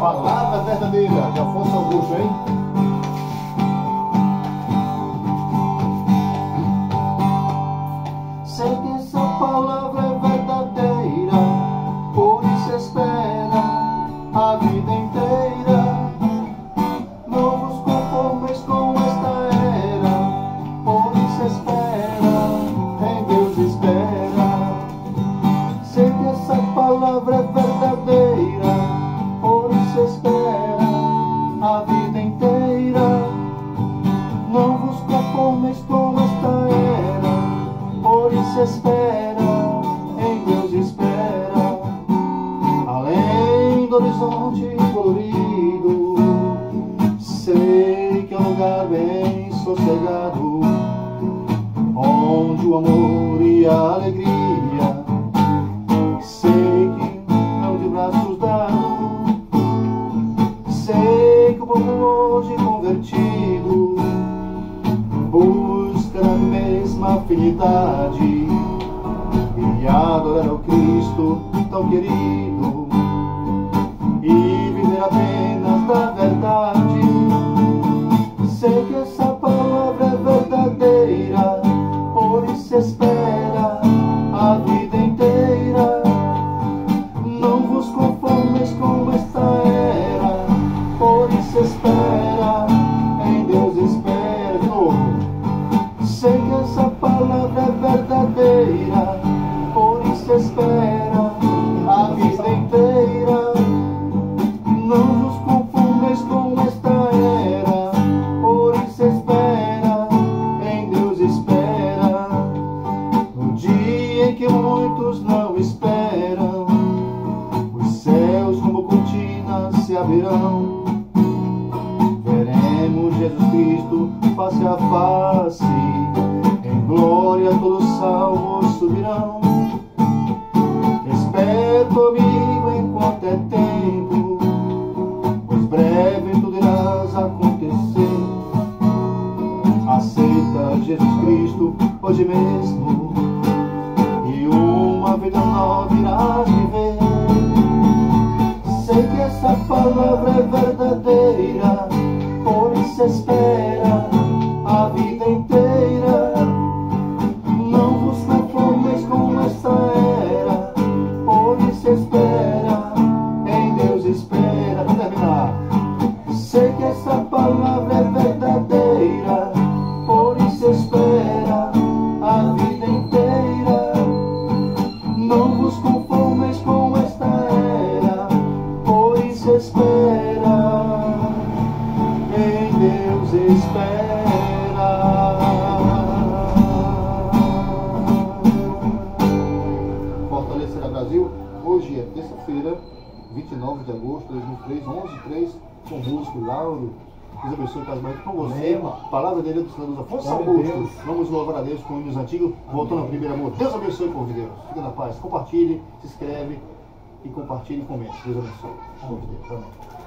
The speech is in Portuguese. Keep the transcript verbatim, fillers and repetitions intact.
Palavra verdadeira de Afonso Augusto, hein? Sei que essa palavra é verdadeira, por isso espera a vida inteira. Não vos conformeis com esta era, por isso espera, em Deus espera. Sei que essa palavra é verdadeira, por isso espera a vida inteira. Não vos conformeis com esta era, por isso espera, em Deus espera. Além do horizonte colorido, sei que é um lugar bem sossegado, onde o amor e a alegria, sei que não de braços dados. Sei que o povo hoje convertido busca a mesma afinidade e adorar ao Cristo tão querido e viver apenas da verdade. Sei que essa palavra é verdadeira, por isso espera a vida inteira. Não vos conformeis com esta era, por isso espera, em Deus espera. De novo. Sei que essa palavra é verdadeira, por isso espera a vida inteira. Não vos conformeis com esta era, por isso espera, em Deus espera. No dia em que muitos não esperam, os céus como cortinas se abrirão. Veremos Jesus Cristo face a face, em glória todos salvos subirão. Espera comigo enquanto é tempo, pois breve tudo irás acontecer. Aceita Jesus Cristo hoje mesmo, e uma vida nova irás viver. Sei que essa palavra é verdadeira, por isso espera a vida inteira. Não vos conformeis com esta era, por isso espera, em Deus espera. Vamos terminar. Sei que essa palavra é verdadeira, por isso espera a vida inteira. Não vos conformeis com esta era, por isso espera, em Deus espera. Fortalecerá Brasil, hoje é terça-feira, vinte e nove de agosto de dois mil e três, onze e três, com o músico Lauro. Deus abençoe o casamento com você. Palavra dele do Senhor Afonso Augusto. Vamos louvar a Deus com hinos antigos, voltando ao primeiro amor. Deus abençoe, povo de Deus. Fica na paz. Compartilhe, se inscreve e compartilhe e comente. Deus abençoe. Povo de Deus. Amém.